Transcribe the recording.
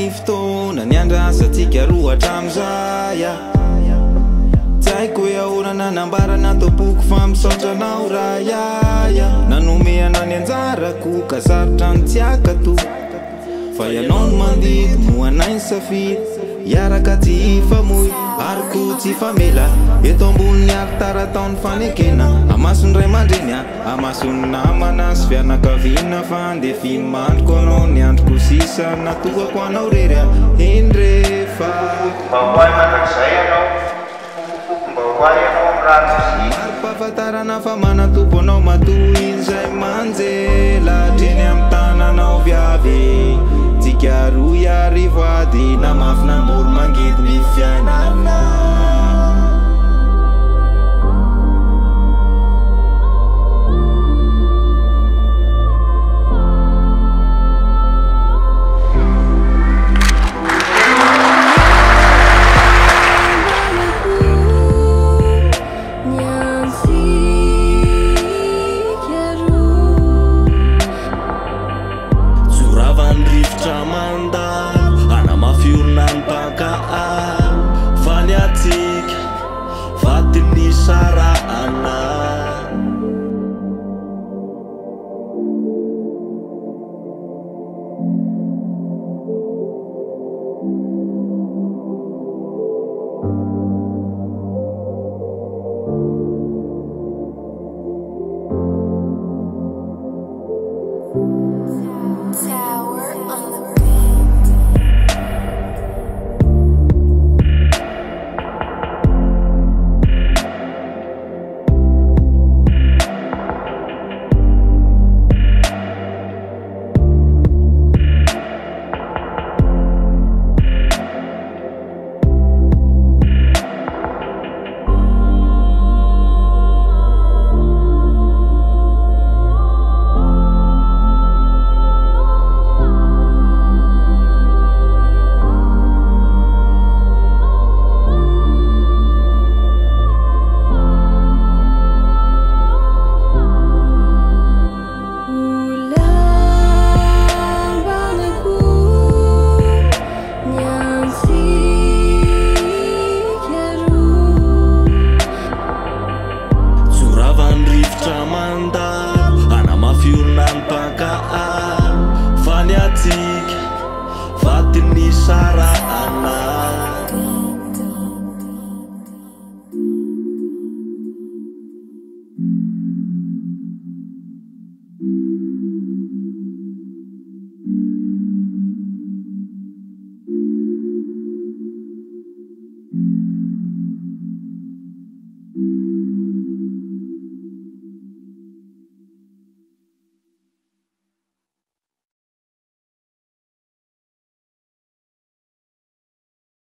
ny fotoana ny andrasantsika roa hatram'izay tsy haiko hoe ahoana nanambarana atao boky fa misaotranao raha nanomehana ny anjarako ka sarotra ny tsy akato fa ianao no mandidy mo anay ny safidy iaraka tsy hifamoy ariko tsy famela eto ambony aritaratao fanekena amasony ray aman-dreny amasony namana sy fianakaviana fa andefy mandroko anao ny androko sisa natokako anao rery eny rehefa mba hoay manak'izay ianao mba hoay ianao amin'ny ratsy maro-pahafantarana fa manatompo anao matoy izay manjela dreny amin'ny tananao viavy tsika roy arivo ady na mafina mboly mangidy ny fiainana Manda